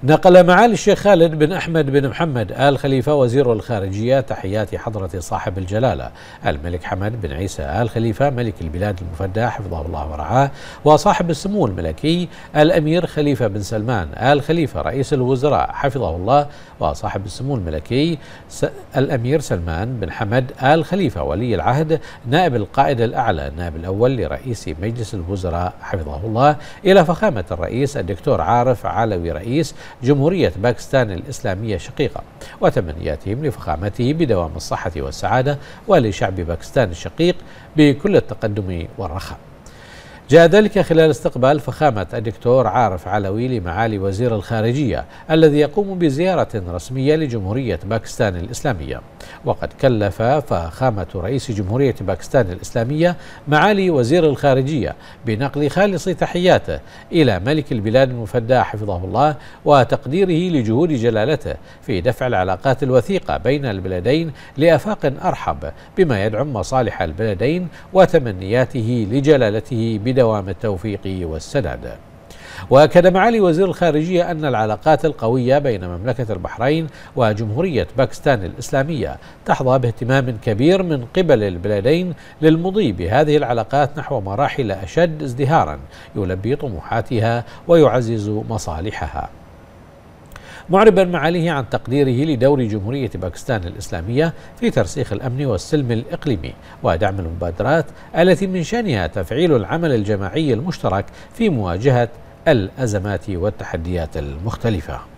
نقل معالي الشيخ خالد بن أحمد بن محمد آل خليفة وزير الخارجية تحيات حضرة صاحب الجلالة الملك حمد بن عيسى آل خليفة ملك البلاد المفدى حفظه الله ورعاه، وصاحب السمو الملكي الأمير خليفة بن سلمان آل خليفة رئيس الوزراء حفظه الله، وصاحب السمو الملكي الأمير سلمان بن حمد آل خليفة ولي العهد نائب القائد الأعلى النائب الأول لرئيس مجلس الوزراء حفظه الله، إلى فخامة الرئيس الدكتور عارف علوي رئيس جمهورية باكستان الإسلامية الشقيقة، وتمنياتهم لفخامته بدوام الصحة والسعادة ولشعب باكستان الشقيق بكل التقدم والرخاء. جاء ذلك خلال استقبال فخامة الدكتور عارف علوي لمعالي وزير الخارجية الذي يقوم بزيارة رسمية لجمهورية باكستان الإسلامية. وقد كلف فخامة رئيس جمهورية باكستان الإسلامية معالي وزير الخارجية بنقل خالص تحياته إلى ملك البلاد المفدى حفظه الله وتقديره لجهود جلالته في دفع العلاقات الوثيقة بين البلدين لآفاق أرحب بما يدعم مصالح البلدين، وتمنياته لجلالته بدوام التوفيق والسداد. وأكد معالي وزير الخارجية أن العلاقات القوية بين مملكة البحرين وجمهورية باكستان الإسلامية تحظى باهتمام كبير من قبل البلدين للمضي بهذه العلاقات نحو مراحل أشد ازدهارا يلبي طموحاتها ويعزز مصالحها، معربا معاليه عن تقديره لدور جمهورية باكستان الإسلامية في ترسيخ الأمن والسلم الإقليمي ودعم المبادرات التي من شأنها تفعيل العمل الجماعي المشترك في مواجهة الأزمات والتحديات المختلفة.